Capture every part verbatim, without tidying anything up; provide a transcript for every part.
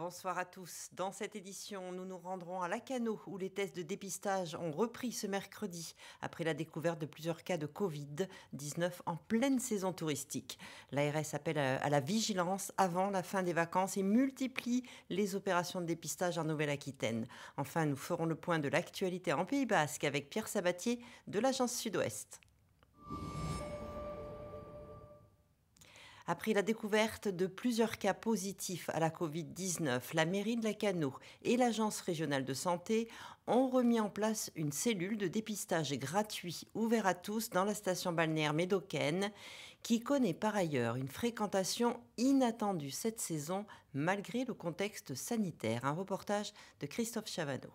Bonsoir à tous. Dans cette édition, nous nous rendrons à Lacanau où les tests de dépistage ont repris ce mercredi après la découverte de plusieurs cas de covid dix-neuf en pleine saison touristique. L'A R S appelle à la vigilance avant la fin des vacances et multiplie les opérations de dépistage en Nouvelle-Aquitaine. Enfin, nous ferons le point de l'actualité en Pays Basque avec Pierre Sabatier de l'agence Sud-Ouest. Après la découverte de plusieurs cas positifs à la covid dix-neuf, la mairie de Lacanau et l'agence régionale de santé ont remis en place une cellule de dépistage gratuit ouvert à tous dans la station balnéaire médocaine qui connaît par ailleurs une fréquentation inattendue cette saison malgré le contexte sanitaire. Un reportage de Christophe Chavanneau.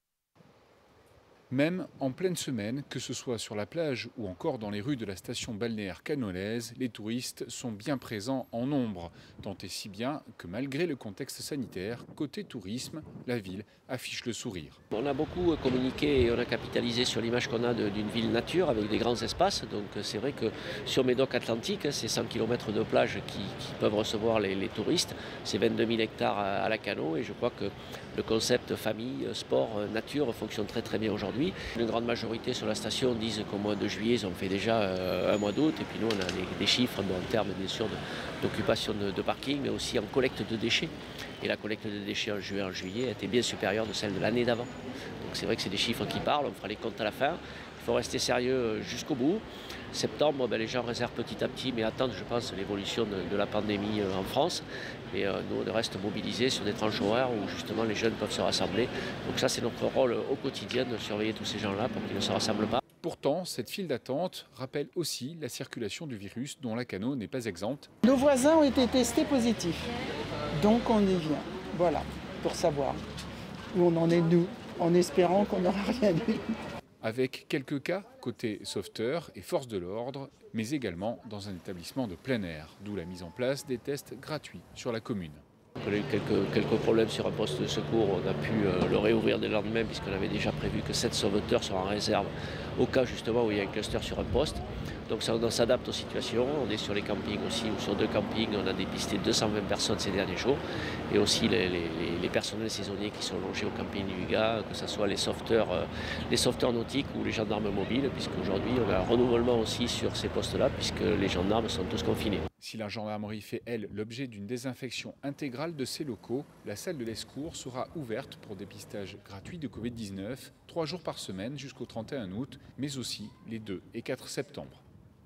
Même en pleine semaine, que ce soit sur la plage ou encore dans les rues de la station balnéaire canolaise, les touristes sont bien présents en nombre. Tant et si bien que malgré le contexte sanitaire, côté tourisme, la ville affiche le sourire. On a beaucoup communiqué et on a capitalisé sur l'image qu'on a d'une ville nature avec des grands espaces. Donc c'est vrai que sur Médoc Atlantique, c'est cent kilomètres de plage qui, qui peuvent recevoir les, les touristes. C'est vingt-deux mille hectares à, à Lacanau et je crois que le concept famille, sport, nature fonctionne très très bien aujourd'hui. Une grande majorité sur la station disent qu'au mois de juillet, ils ont fait déjà euh, un mois d'août. Et puis nous, on a des, des chiffres bon, en termes bien sûr d'occupation de, de parking, mais aussi en collecte de déchets. Et la collecte de déchets en juin, en juillet était bien supérieure de celle de l'année d'avant. Donc c'est vrai que c'est des chiffres qui parlent, on fera les comptes à la fin. Il faut rester sérieux jusqu'au bout. Septembre, ben, les gens réservent petit à petit, mais attendent, je pense, l'évolution de, de la pandémie euh, en France. Et euh, nous, on reste mobilisés sur des tranches horaires où justement les jeunes peuvent se rassembler. Donc ça, c'est notre rôle au quotidien de surveiller tous ces gens-là pour qu'ils ne se rassemblent pas. Pourtant, cette file d'attente rappelle aussi la circulation du virus dont Lacanau n'est pas exempte. Nos voisins ont été testés positifs, donc on y vient. Voilà, pour savoir où on en est nous, en espérant qu'on n'aura rien eu. Avec quelques cas côté sauveteurs et forces de l'ordre, mais également dans un établissement de plein air, d'où la mise en place des tests gratuits sur la commune. On a eu quelques, quelques problèmes sur un poste de secours, on a pu euh, le réouvrir dès le lendemain puisqu'on avait déjà prévu que sept sauveteurs sont en réserve au cas justement où il y a un cluster sur un poste. Donc ça, on s'adapte aux situations, on est sur les campings aussi, ou sur deux campings, on a dépisté deux cent vingt personnes ces derniers jours. Et aussi les, les, les personnels saisonniers qui sont logés au camping du Hugat, que ce soit les sauveteurs, euh, les sauveteurs nautiques ou les gendarmes mobiles, puisqu'aujourd'hui on a un renouvellement aussi sur ces postes-là, puisque les gendarmes sont tous confinés. Si la gendarmerie fait, elle, l'objet d'une désinfection intégrale de ses locaux, la salle de l'Escours sera ouverte pour dépistage gratuit de covid dix-neuf, trois jours par semaine jusqu'au trente et un août, mais aussi les deux et quatre septembre.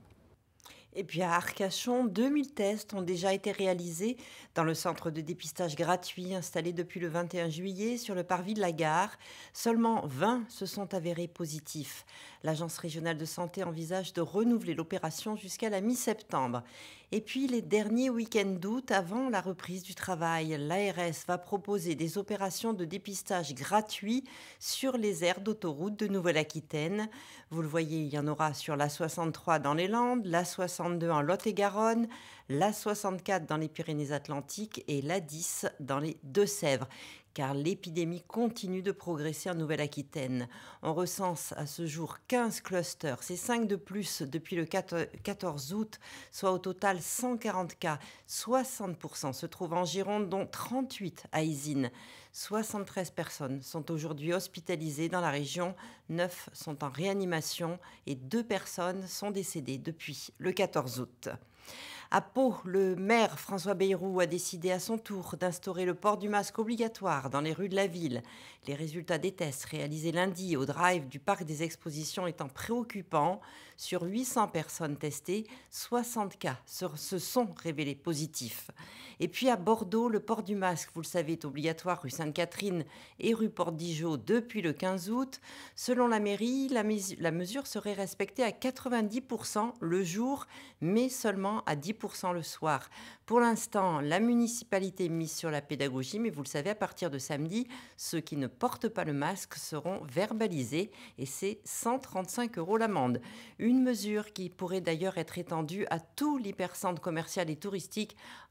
Et puis à Arcachon, deux mille tests ont déjà été réalisés dans le centre de dépistage gratuit installé depuis le vingt et un juillet sur le parvis de la gare. Seulement vingt se sont avérés positifs. L'agence régionale de santé envisage de renouveler l'opération jusqu'à la mi-septembre. Et puis les derniers week-ends d'août, avant la reprise du travail, l'A R S va proposer des opérations de dépistage gratuits sur les aires d'autoroute de Nouvelle-Aquitaine. Vous le voyez, il y en aura sur l'A soixante-trois dans les Landes, l'A soixante-deux en Lot-et-Garonne, l'A soixante-quatre dans les Pyrénées-Atlantiques et l'A dix dans les Deux-Sèvres. Car l'épidémie continue de progresser en Nouvelle-Aquitaine. On recense à ce jour quinze clusters, c'est cinq de plus depuis le quatorze août, soit au total cent quarante cas. soixante pour cent se trouvent en Gironde, dont trente-huit à Isines. soixante-treize personnes sont aujourd'hui hospitalisées dans la région, neuf sont en réanimation et deux personnes sont décédées depuis le quatorze août. À Pau, le maire François Bayrou a décidé à son tour d'instaurer le port du masque obligatoire dans les rues de la ville. Les résultats des tests réalisés lundi au drive du parc des expositions étant préoccupants, sur huit cents personnes testées, soixante cas se sont révélés positifs. Et puis à Bordeaux, le port du masque, vous le savez, est obligatoire rue Sainte-Catherine et rue Porte-Dijeau depuis le quinze août. Selon la mairie, la, mes- la mesure serait respectée à quatre-vingt-dix pour cent le jour, mais seulement à dix pour cent le soir. Pour l'instant, la municipalité mise sur la pédagogie, mais vous le savez, à partir de samedi, ceux qui ne portent pas le masque seront verbalisés et c'est cent trente-cinq euros l'amende. Une mesure qui pourrait d'ailleurs être étendue à tout l'hypercentre commercial et touristique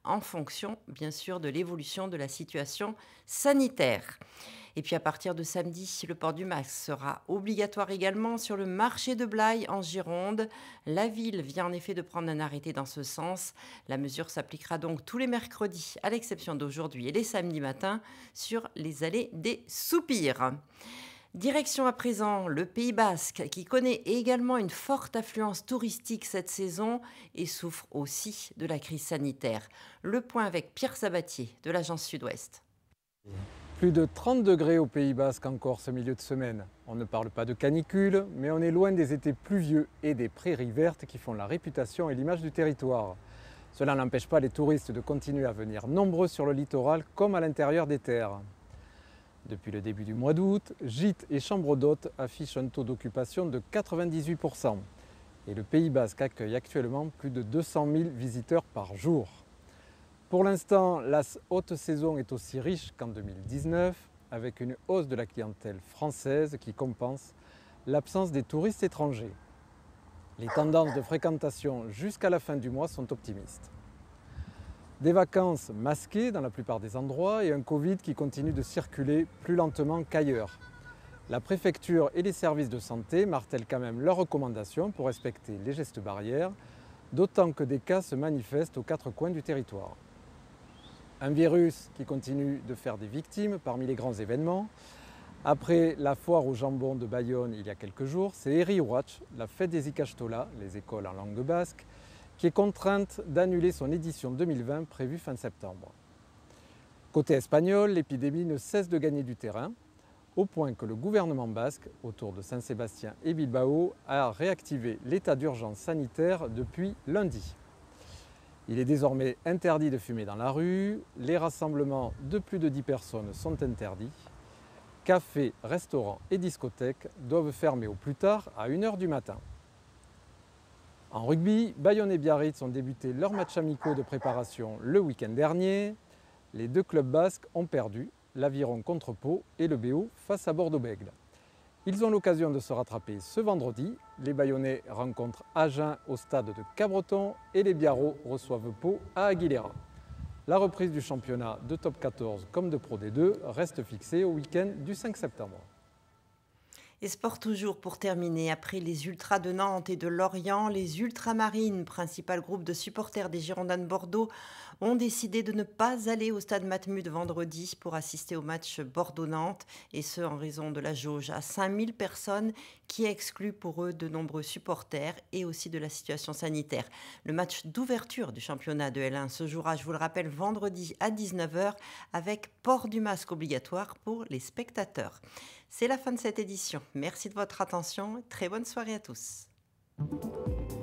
en fonction, bien sûr, de l'évolution de la situation sanitaire. Et puis à partir de samedi, le port du masque sera obligatoire également sur le marché de Blaye en Gironde. La ville vient en effet de prendre un arrêté dans ce sens. La mesure s'appliquera donc tous les mercredis, à l'exception d'aujourd'hui et les samedis matins, sur les allées des Soupirs. Direction à présent le Pays Basque, qui connaît également une forte affluence touristique cette saison et souffre aussi de la crise sanitaire. Le point avec Pierre Sabatier de l'agence Sud-Ouest. Plus de trente degrés au Pays Basque encore ce milieu de semaine. On ne parle pas de canicule, mais on est loin des étés pluvieux et des prairies vertes qui font la réputation et l'image du territoire. Cela n'empêche pas les touristes de continuer à venir nombreux sur le littoral comme à l'intérieur des terres. Depuis le début du mois d'août, gîtes et chambres d'hôtes affichent un taux d'occupation de quatre-vingt-dix-huit pour cent. Et le Pays Basque accueille actuellement plus de deux cent mille visiteurs par jour. Pour l'instant, la haute saison est aussi riche qu'en deux mille dix-neuf, avec une hausse de la clientèle française qui compense l'absence des touristes étrangers. Les tendances de fréquentation jusqu'à la fin du mois sont optimistes. Des vacances masquées dans la plupart des endroits et un Covid qui continue de circuler plus lentement qu'ailleurs. La préfecture et les services de santé martèlent quand même leurs recommandations pour respecter les gestes barrières, d'autant que des cas se manifestent aux quatre coins du territoire. Un virus qui continue de faire des victimes parmi les grands événements. Après la foire au jambon de Bayonne il y a quelques jours, c'est Herri Urratx, la fête des Ikastola, les écoles en langue basque, qui est contrainte d'annuler son édition deux mille vingt prévue fin septembre. Côté espagnol, l'épidémie ne cesse de gagner du terrain, au point que le gouvernement basque, autour de Saint-Sébastien et Bilbao, a réactivé l'état d'urgence sanitaire depuis lundi. Il est désormais interdit de fumer dans la rue, les rassemblements de plus de dix personnes sont interdits, cafés, restaurants et discothèques doivent fermer au plus tard à une heure du matin. En rugby, Bayonne et Biarritz ont débuté leurs matchs amicaux de préparation le week-end dernier. Les deux clubs basques ont perdu, l'Aviron contre Pau et le B O face à Bordeaux-Bègles. Ils ont l'occasion de se rattraper ce vendredi. Les Bayonnais rencontrent Agen au stade de Cabreton et les Biarros reçoivent Pau à Aguilera. La reprise du championnat de top quatorze comme de Pro D deux reste fixée au week-end du cinq septembre. Et sport toujours pour terminer. Après les Ultras de Nantes et de Lorient, les Ultramarines, principal groupe de supporters des Girondins de Bordeaux, ont décidé de ne pas aller au stade Matmut vendredi pour assister au match Bordeaux-Nantes, et ce en raison de la jauge à cinq mille personnes qui exclut pour eux de nombreux supporters et aussi de la situation sanitaire. Le match d'ouverture du championnat de L un se jouera, je vous le rappelle, vendredi à dix-neuf heures avec port du masque obligatoire pour les spectateurs. C'est la fin de cette édition. Merci de votre attention. Très bonne soirée à tous.